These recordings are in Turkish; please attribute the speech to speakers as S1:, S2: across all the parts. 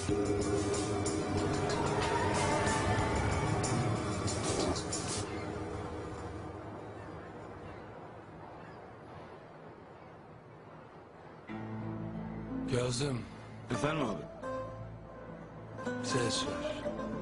S1: Kazım,
S2: Efendim abi?
S1: ses ver.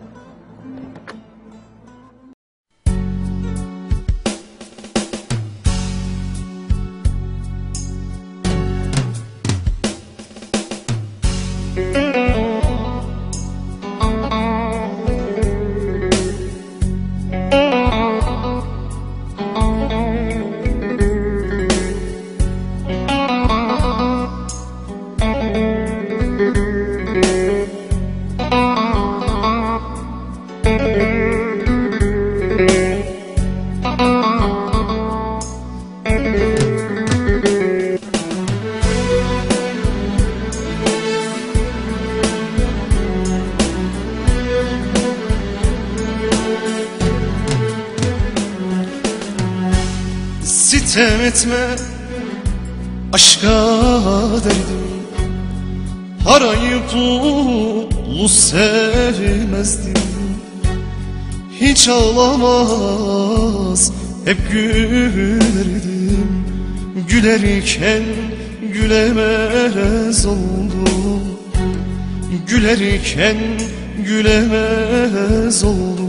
S3: Sitem etme aşka derdim, parayı pulu sevmezdim. Hiç ağlamaz hep gülerdim, gülerken gülemez oldum, gülerken gülemez oldum.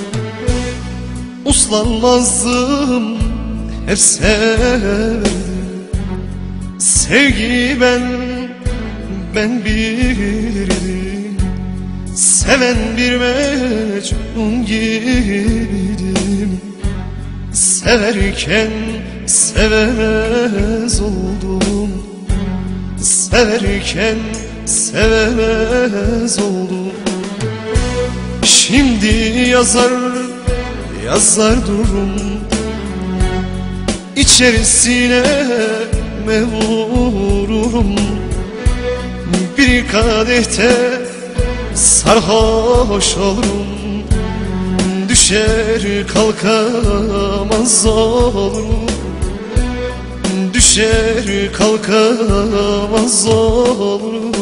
S3: Uslanmazdım, hep severdim. Sevgi ben bilirdim. Seven bir mecnun gibiydim. Severken sevemez oldum, severken sevemez oldum. Şimdi yazar durum, İçerisine vururum. Bir kadehte sarhoş olurum, düşer kalkamaz olurum, düşer kalkamaz olurum.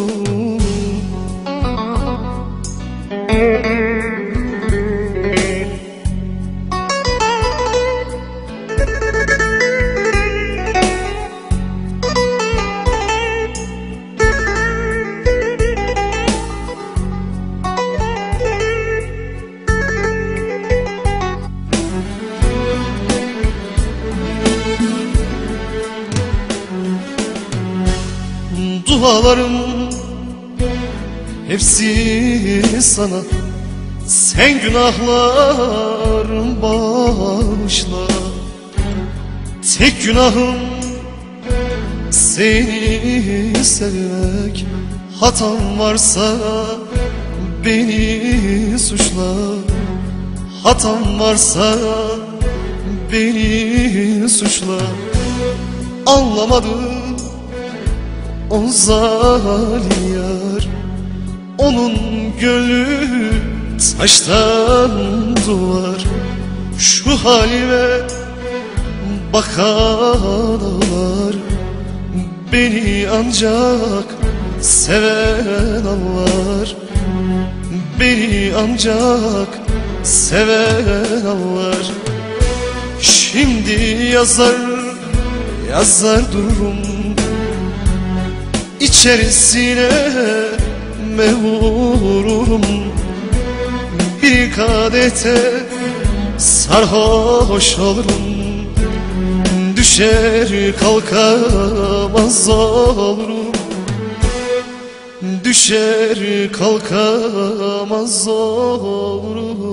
S3: Dualarım hepsi sana, sen günahlarım bağışla. Tek günahım seni sevmek, hatam varsa beni suçla. Hatam varsa beni suçla. Anlamadım o zalim yar, onun gönlü taştan duvar. Şu halime bakan ağlar, beni ancak seven anlar, beni ancak seven anlar. Şimdi yazar durum, İçerisine vururum. Bir kadehte sarhoş olurum, düşer kalkamaz olurum, düşer kalkamaz olurum.